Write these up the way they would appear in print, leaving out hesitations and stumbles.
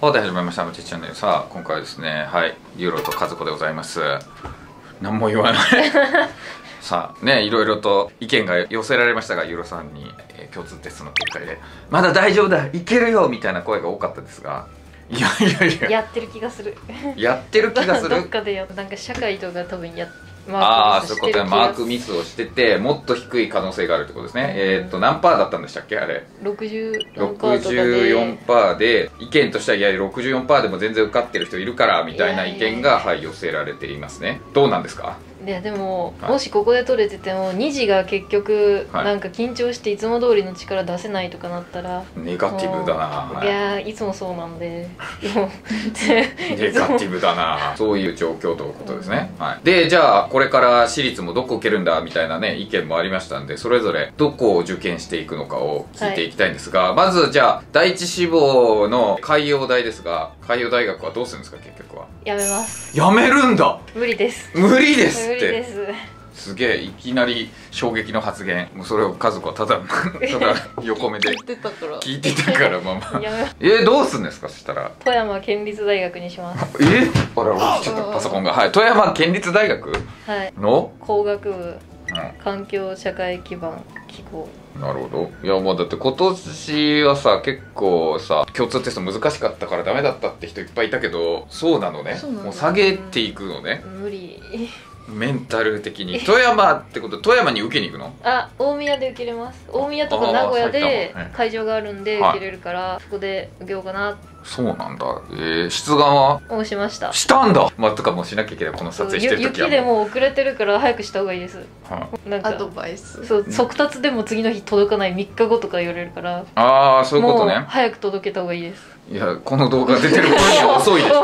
で始まりましたチャンネル。さあ今回はですね、はいユーロと和子でございます。何も言わないさあね、いろいろと意見が寄せられましたが、ユーロさんに、共通テストの結果でまだ大丈夫だ、いけるよみたいな声が多かったですが、いやいやいや、 やってる気がするやってる気がするどっかでなんか社会とか多分ああ、そういうことね。マークミスをしてて、もっと低い可能性があるってことですね。何パーだったんでしたっけ、あれ。64%で、意見としては、いや、64%でも全然受かってる人いるから、みたいな意見が、はい、寄せられていますね。どうなんですか？ いやでも、 はい、 もしここで取れてても2次が結局、 はい、 なんか緊張していつも通りの力出せないとかなったらネガティブだな。 いやいつもそうなんでネガティブだな。そういう状況ということですね、はい、でじゃあこれから私立もどこ受けるんだみたいなね意見もありましたんで、それぞれどこを受験していくのかを聞いていきたいんですが、はい、まずじゃあ第一志望の海洋大ですが、海洋大学はどうするんですか？結局はやめます。 やめるんだ。 無理です。 無理ですって。 無理です。 すげえいきなり衝撃の発言。もうそれを和子はただ横目で聞いてたからまあまあどうすんですか？そしたら富山県立大学にします。 あらちょっとパソコンが、はい、富山県立大学の工学部、環境社会基盤機構。 なるほど。いやもうだって今年はさ結構さ共通テスト難しかったからダメだったって人いっぱいいたけど、そうなのね。もう下げていくのね。 無理。 メンタル的に富山ってこと、富山に受けに行くの？ 大宮で受けれます。大宮とか名古屋で会場があるんで受けれるから、そこで受けようかな。 そうなんだ。出願はもうしました。 したんだ。まあとかもうしなきゃいけない。この撮影してる時は雪でもう遅れてるから早くした方がいいです。 なんかアドバイス。 そう、速達でも次の日届かない3日後とか言われるから。 ああ、そういうことね。 もう早く届けた方がいいです。 いや、この動画出てる頃には遅いです。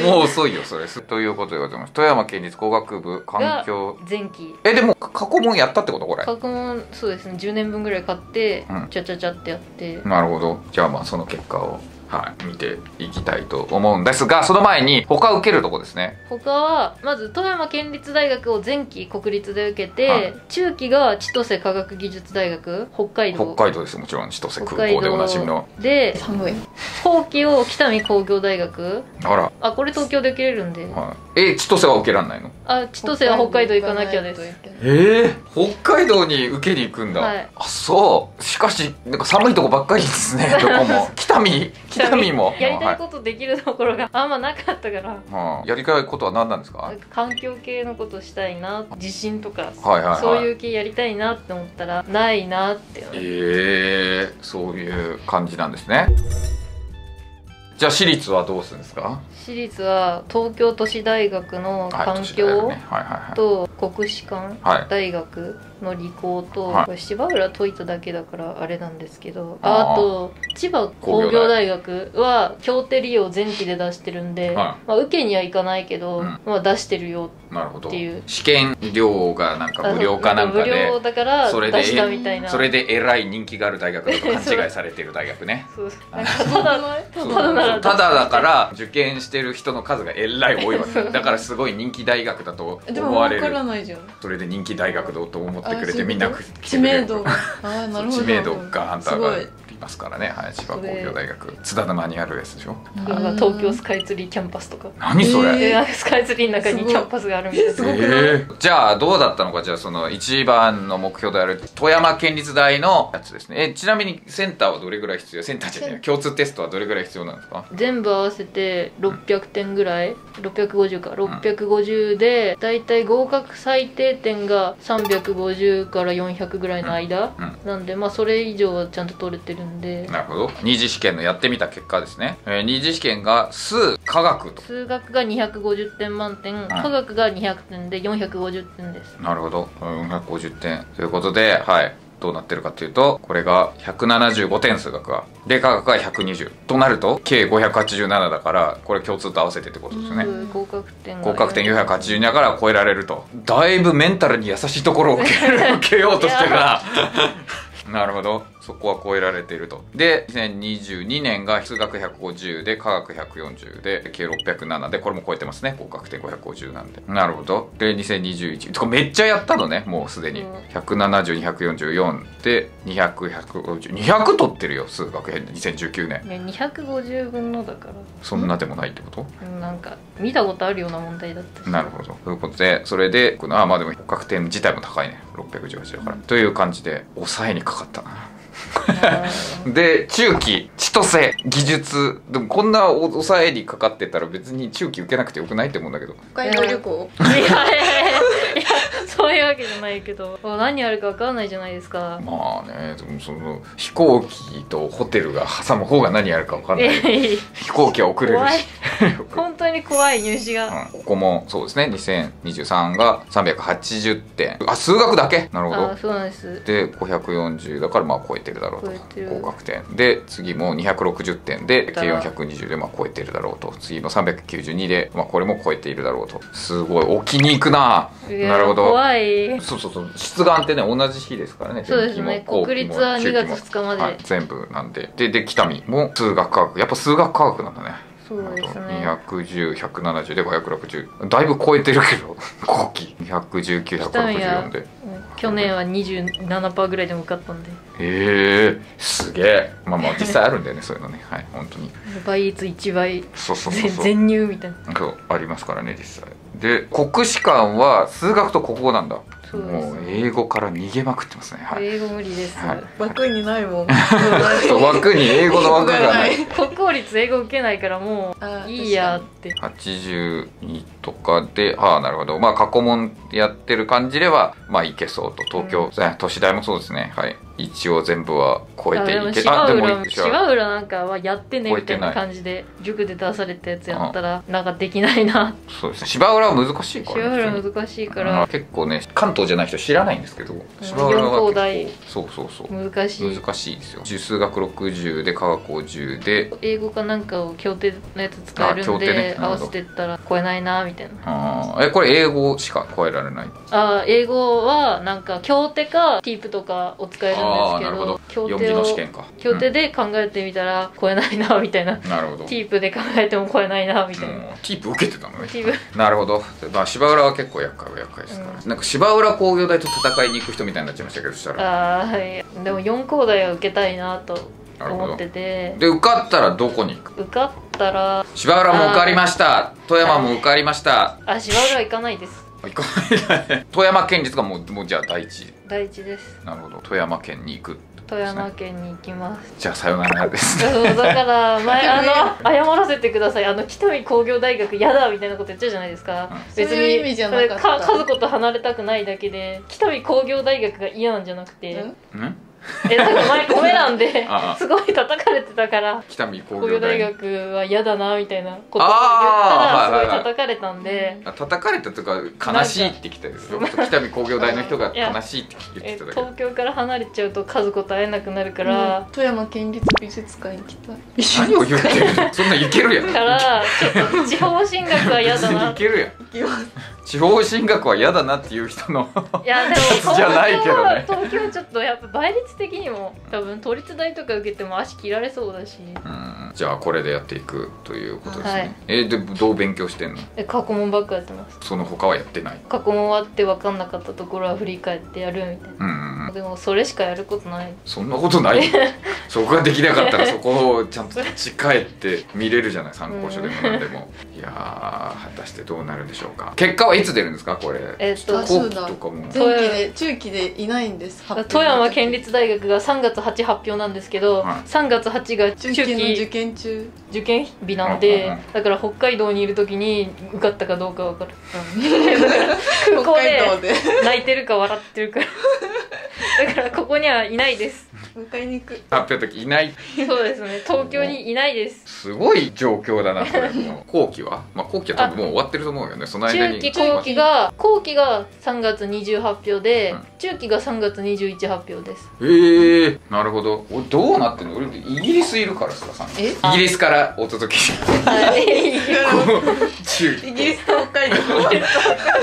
もう遅いよそれ。ということでございます。富山県立工学部環境前期。 でも過去問やったってことこれ？ 過去問そうですね。10年分ぐらい買って、ちゃちゃちゃってやって。 なるほど。じゃあまあその結果を見ていきたいと思うんですが、その前に他受けるとこですね。 他はまず富山県立大学を前期国立で受けて、中期が千歳科学技術大学北海道です。もちろん千歳空港でおなじみので、 寒い。 後期を北見工業大学。これ東京で受けれるんで。 千歳は受けられないの？ 千歳は北海道行かなきゃです。 北海道に受けに行くんだ。あ、そう。しかしなんか寒いとこばっかりですね。どこも北見もやりたいことできるところがあんまなかったから、 やりたいことは何なんですか？ 環境系のことしたいな、地震とかそういう系やりたいなって思ったらないなって。 そういう感じなんですね。じゃあ私立はどうするんですか？ 私立は東京都市大学の環境と国士舘大学の理工と、これ芝浦解いただけだからあれなんですけど、あと千葉工業大学は協定利用前期で出してるんで、受けにはいかないけど、出してるよっていう。試験料がなんか無料かなんかで、無料だから出したみたいな。それでえらい人気がある大学だと勘違いされてる大学ね。ただだから受験してる人の数がえらい多いわけだから、すごい人気大学だと思われる。それで人気大学だと思ってくれてみんな知名度が知名度があんたがいますからね。千葉工業大学津田沼にあるやつでしょ。 東京スカイツリーキャンパスとか。 何それ？ スカイツリーの中にキャンパスがあるみたいな。 じゃあどうだったのか。じゃあその一番の目標である富山県立大のやつですね。ちなみにセンターはどれぐらい必要？センターじゃない、共通テストはどれぐらい必要なんですか？ 全部合わせて600点ぐらい、650か、650でだいたい合格最低点が350から400ぐらいの間なんで、まあそれ以上はちゃんと取れてるんで。 なるほど。二次試験のやってみた結果ですね。二次試験が数学と。 数学が250点満点、科学が200点で450点です。 なるほど。450点ということで、どうなってるかというと、これが175点数学がで、科学が120となると計587だから、これ共通と合わせてってことですよね。合格点482だから超えられると。だいぶメンタルに優しいところを受けようとしてるな。なるほど。 そこは超えられていると。で2022年が数学150で科学140で計607で、これも超えてますね。合格点550なんで。なるほど。で2021、これめっちゃやったのね、もうすでに。170244で200取ってるよ、数学編で2019年。 250分のだからそんなでもないってこと？ なんか見たことあるような問題だったし。 なるほど。ということで、それでまあでも合格点自体も高いね、618だから、という感じで抑えにかかったな。で中期千歳技術、でもこんな抑えにかかってたら別に中期受けなくてよくないって思うんだけど。 北海道旅行？ いやそういうわけじゃないけど、何あるか分かんないじゃないですか。 まあね、でもその飛行機とホテルが挟む方が何あるか分かんない。飛行機は遅れるし本当に怖い入試が、 ここもそうですね。2023が380点。数学だけ。なるほど。 そうなんです。 で540だからまあ超えてるだろうと、合格点で、次も260点で計420でまあ超えてるだろうと、次も392でまあこれも超えているだろうと。すごい置きに行くな。なるほど。 怖い。 そう出願ってね同じ日ですからね。 そうですね。国立は2月2日まで、 全部なんで。で北見も数学科学、やっぱ数学科学なんだね。 そうですね。 210、170で560、だいぶ超えてるけど後期219、164で。 去年は 27% ぐらいでも受かったんで。 すげえ。まあ実際あるんだよねそういうのね。はい、本当に倍率1倍。 そう全入みたいな。 そうありますからね実際で。国士舘は数学と国語なんだ。 そうです。 もう英語から逃げまくってますね。はい、 英語無理です。 枠にないもん。 枠に英語の枠がない。 国公立英語受けないからもういいやって。 82とかで、なるほど。まあ過去問やってる感じではまあいけそうと。東京、都市大もそうですね。はい、一応全部は超えていけ。 島浦なんかはやってねみたいな感じで塾で出されたやつやったらなんかできないな。 そうですね。芝浦は難しいからね。 芝浦難しいから結構ね、関東じゃない人知らないんですけど、芝浦は結構そう難しいですよ。数学60で科学50で英語かなんかを協定のやつ使えるんで、合わせてったら超えないなみたいな。 これ英語しか超えられない？ 英語はなんか協定かティープとかを使えるんですけど、協定を協定で考えてみたら超えないなみたいな。 なるほど。 ティープで考えても超えないなみたいな。 ティープ受けてたのね。なるほど。まあ芝浦は結構厄介ですから。なんか芝浦工業大と戦いに行く人みたいになっちゃいましたけど、したら。 はい。でも4工大は受けたいなと思ってて。 で受かったらどこに行く？ 受かったら芝浦も受かりました。富山も受かりました。 芝浦は行かないです。 行かないね。富山県立がもうじゃあ第一です。 なるほど。富山県に行く。 富山県に行きます。 じゃあさよならですね。だから前謝らせてください。北見工業大学嫌だみたいなこと言っちゃうじゃないですか。別にそういう意味じゃなかった。 家族と離れたくないだけで、北見工業大学が嫌なんじゃなくて。なんか前コメ欄ですごい叩かれてたから、 北見工業大学は嫌だなみたいなことを言ったらすごい叩かれたんで。 叩かれたとか悲しいって来たよ。北見工業大の人が悲しいって言ってただけ。 東京から離れちゃうと家族と会えなくなるから、 富山県立美術館行きたい。 何を言ってるの？そんな行けるやん。 だからちょっと地方進学は嫌だな。 行けるやん。 行きます。 地方進学は嫌だなっていう人のいやでもじゃないけどね。 東京ちょっとやっぱ倍率的にも多分都立大とか受けても足切られそうだし。 じゃあこれでやっていくということですね。でどう勉強してんの？ 過去問ばっかやってます。 その他はやってない？ 過去問終わって分かんなかったところは振り返ってやるみたいな。でもそれしかやることない。 そんなことない。そこができなかったらそこをちゃんと立ち返って見れるじゃない。参考書でも何でも。いやー、果たしてどうなるんでしょうか。結果はいつ出るんですかこれ？ 後期とかも中期でいないんです。 富山県立大学が3月8発表なんですけど、3月8が中期の受験日なんで、だから北海道にいる時に受かったかどうか分かる。空港で泣いてるか笑ってるかだからここにはいないです。 迎えに行く。 発表の時いない。 そうですね。東京にいないです。 すごい状況だなこれ。後期は？まあ後期は多分もう終わってると思うよね。その間に。 後期が3月20発表で、中期が3月21発表です。 なるほど。どうなってんの？俺イギリスいるからさ。イギリスからお届けしイギリスと北海道。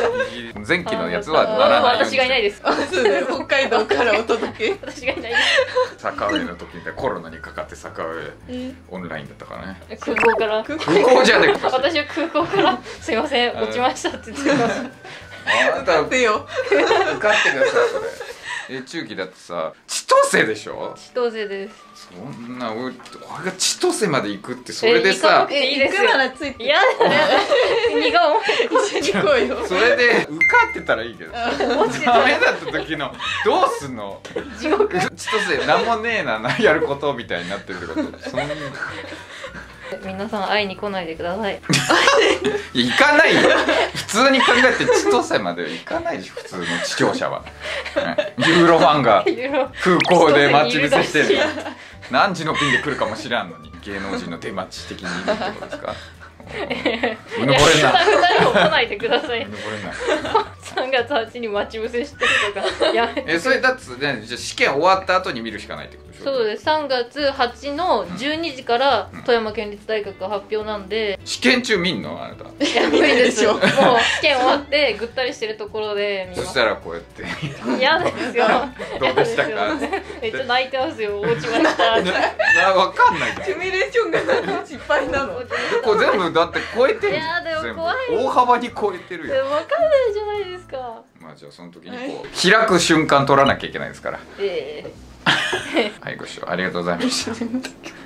前期のやつはならないように。 私がいないです。 北海道からお届け。 私がいないです。 坂上の時みたいにコロナにかかって坂上オンラインだったからね。 空港から空港じゃねえか。 私は空港から「すいません落ちました」って言ってます。 あなた受かってよ。 受かってくださいそれ。中期だってさ千歳でしょ。 千歳です。 そんな俺が千歳まで行くってそれでさいいですよ。 行くならついて。 いやだね。荷が重い。 一緒に行こうよ。 それで受かってたらいいけど落ちてダたメだった時のどうすんの。 地獄。 千歳なんもねえなやることみたいになってるってこと。そんな皆さん会いに来ないでください。 いや行かないよ。普通に考えて千歳までは行かないでしょ普通の視聴者は。ユーロファンが空港で待ち伏せしてる。何時の便で来るかもしらんのに芸能人の出待ち的にいるってことですか。うぬぼれんな。 2人も来ないでください。 うぬぼれんな。 3月8日に待ち伏せしてるとかやめて。 それだってねじゃあ試験終わった後に見るしかないってことでしょ。 そうです。3月8の12時から富山県立大学が発表なんで、 試験中見んのあなた。 いや無理ですよ。もう試験終わってぐったりしてるところで見ます。 そしたらこうやって嫌ですよ。 どうでしたか。 めっちゃ泣いてますよ。落ちましたって。 わかんないじゃん。 シミュレーションが失敗なの。 これ全部だって超えてるじいやゃん。全部でも怖い大幅に超えてるでよ。 も分かんないじゃないですか。 まあじゃあその時にこう開く瞬間取らなきゃいけないですから。 ええはいご視聴ありがとうございました。